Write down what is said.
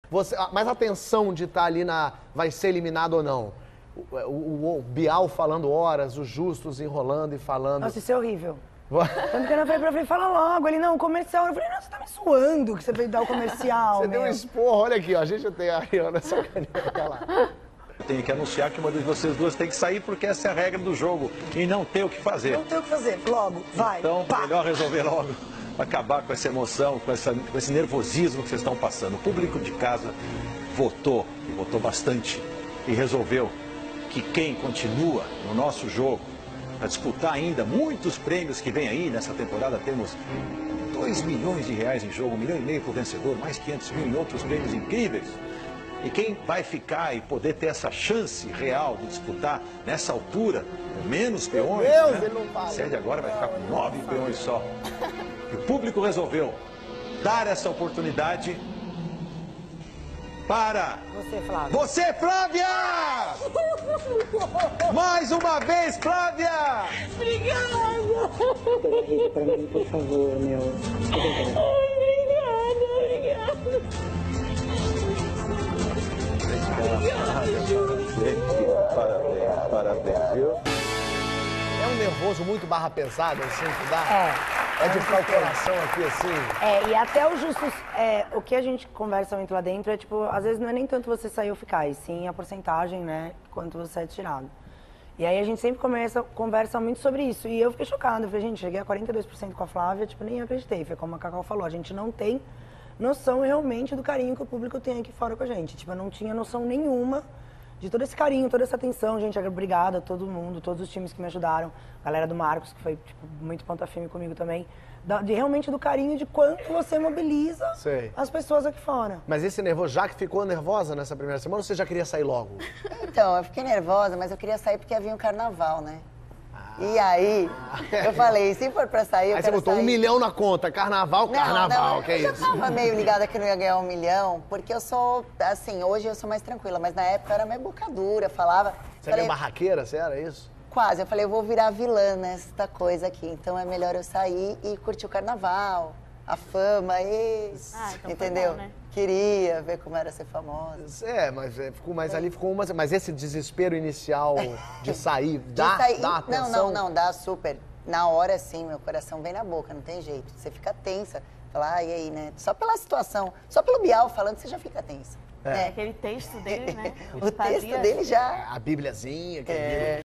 Mas a tensão de estar ali vai ser eliminado ou não? O Bial falando horas, o Justus enrolando e falando. Nossa, isso é horrível. Tanto que eu falei pra ele, fala logo. Ele, não, comercial. Eu falei, não, você tá me suando que você veio dar o comercial, Você deu um esporro, olha aqui, ó, a gente tem a Ariana sacaneando, olha lá. Eu tenho que anunciar que uma de vocês duas tem que sair porque essa é a regra do jogo e não tem o que fazer. Não tem o que fazer, logo, vai. Então, melhor resolver logo, acabar com essa emoção, com esse nervosismo que vocês estão passando. O público de casa votou bastante e resolveu que quem continua no nosso jogo a disputar ainda muitos prêmios que vem aí nessa temporada, temos 2 milhões de reais em jogo, 1,5 milhão para o vencedor, mais 500 mil em outros prêmios incríveis. E quem vai ficar e poder ter essa chance real de disputar nessa altura, menos peões, Deus, né? ele não fala. A sede agora vai ficar com 9 peões só. E o público resolveu dar essa oportunidade para... Você, Flávia. Você, Flávia! Mais uma vez, Flávia! Obrigada! Pra mim, por favor, meu. Parabéns, viu? É um nervoso muito barra pesada, assim, que dá? É de ficar o coração aqui, assim? E até o Justus, o que a gente conversa muito lá dentro é, tipo, às vezes não é nem tanto você sair ou ficar, e sim a porcentagem, né, quanto você é tirado. E aí a gente sempre conversa muito sobre isso, e eu fiquei chocada, eu falei, gente, cheguei a 42% com a Flávia, tipo, nem acreditei, foi como a Cacau falou, a gente não tem noção realmente do carinho que o público tem aqui fora com a gente, tipo, eu não tinha noção nenhuma de todo esse carinho, toda essa atenção, gente, obrigada a todo mundo, todos os times que me ajudaram, a galera do Marcos, que foi, tipo, muito ponta firme comigo também, realmente do carinho de quanto você mobiliza as pessoas aqui fora. Mas esse nervoso, já que ficou nervosa nessa primeira semana, ou você já queria sair logo? Então, eu fiquei nervosa, mas eu queria sair porque havia um carnaval, né? E aí, eu falei, se for pra sair, eu aí quero você botou sair. 1 milhão na conta, carnaval, que é isso? Eu já tava meio ligada que eu não ia ganhar 1 milhão, porque eu sou, assim, hoje eu sou mais tranquila, mas na época eu era meio bocadura, falava... Você é meio barraqueira, você era isso? Quase, eu falei, eu vou virar vilã nesta coisa aqui, então é melhor eu sair e curtir o carnaval, a fama, então entendeu? Foi bom, né? Queria ver como era ser famosa. Mas ali ficou uma... Mas esse desespero inicial de sair, dá atenção? Não, dá super. Na hora, sim, meu coração vem na boca, não tem jeito. Você fica tensa, fala, e aí, né? Só pela situação, só pelo Bial falando, você já fica tensa. Aquele texto dele, né? O texto dele já... A Bíbliazinha, que